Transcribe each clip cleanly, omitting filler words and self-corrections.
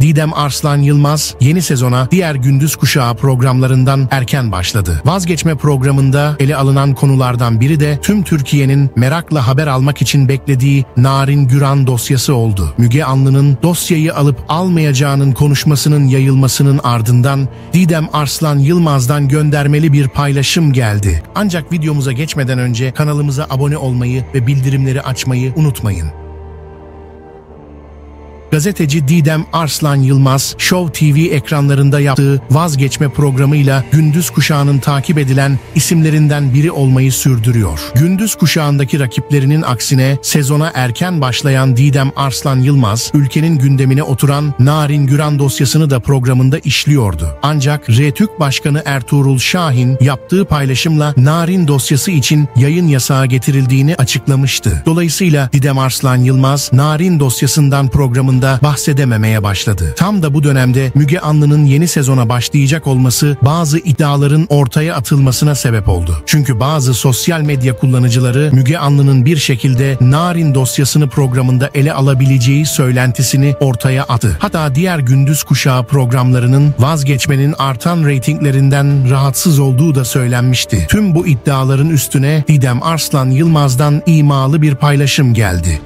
Didem Arslan Yılmaz yeni sezona diğer gündüz kuşağı programlarından erken başladı. Vazgeçme programında ele alınan konulardan biri de tüm Türkiye'nin merakla haber almak için beklediği Narin Güran dosyası oldu. Müge Anlı'nın dosyayı alıp almayacağının konuşmasının yayılmasının ardından Didem Arslan Yılmaz'dan göndermeli bir paylaşım geldi. Ancak videomuza geçmeden önce kanalımıza abone olmayı ve bildirimleri açmayı unutmayın. Gazeteci Didem Arslan Yılmaz, Show TV ekranlarında yaptığı Vazgeçme programıyla gündüz kuşağının takip edilen isimlerinden biri olmayı sürdürüyor. Gündüz kuşağındaki rakiplerinin aksine sezona erken başlayan Didem Arslan Yılmaz, ülkenin gündemine oturan Narin Güran dosyasını da programında işliyordu. Ancak RTÜK Başkanı Ertuğrul Şahin yaptığı paylaşımla Narin dosyası için yayın yasağı getirildiğini açıklamıştı. Dolayısıyla Didem Arslan Yılmaz, Narin dosyasından programında bahsedememeye başladı. Tam da bu dönemde Müge Anlı'nın yeni sezona başlayacak olması bazı iddiaların ortaya atılmasına sebep oldu. Çünkü bazı sosyal medya kullanıcıları Müge Anlı'nın bir şekilde Narin dosyasını programında ele alabileceği söylentisini ortaya attı. Hatta diğer gündüz kuşağı programlarının Vazgeçmenin artan reytinglerinden rahatsız olduğu da söylenmişti. Tüm bu iddiaların üstüne Didem Arslan Yılmaz'dan imalı bir paylaşım geldi.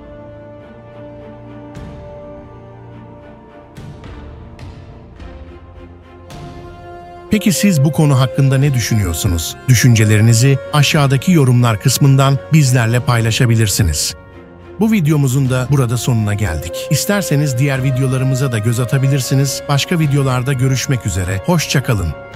Peki siz bu konu hakkında ne düşünüyorsunuz? Düşüncelerinizi aşağıdaki yorumlar kısmından bizlerle paylaşabilirsiniz. Bu videomuzun da burada sonuna geldik. İsterseniz diğer videolarımıza da göz atabilirsiniz. Başka videolarda görüşmek üzere. Hoşça kalın.